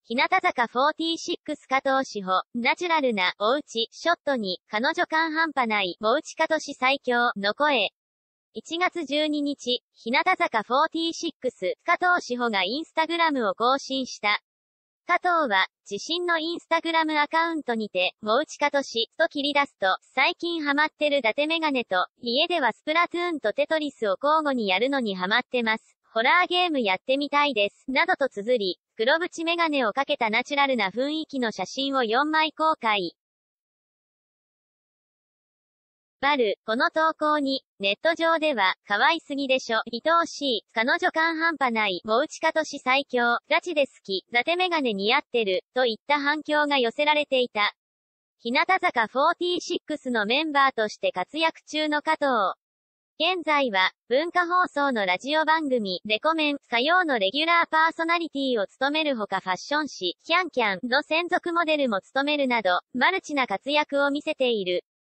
日向坂46加藤史穂、ナチュラルな、おうち、ショットに、彼女感半端ない、もうちかとし最強、の声。1月12日、日向坂46、加藤史穂がインスタグラムを更新した。加藤は、自身のインスタグラムアカウントにて、もうちかとし、と切り出すと、最近ハマってる伊達メガネと、家ではスプラトゥーンとテトリスを交互にやるのにハマってます。ホラーゲームやってみたいです。などと綴り、黒縁メガネをかけたナチュラルな雰囲気の写真を4枚公開。この投稿に、ネット上では、可愛すぎでしょ、愛おしい、彼女感半端ない、もうちかとし最強、ガチで好き、伊達メガネ似合ってる、といった反響が寄せられていた。日向坂46のメンバーとして活躍中の加藤。現在は、文化放送のラジオ番組、レコメン、火曜のレギュラーパーソナリティを務めるほかファッション誌、キャンキャンの専属モデルも務めるなど、マルチな活躍を見せている。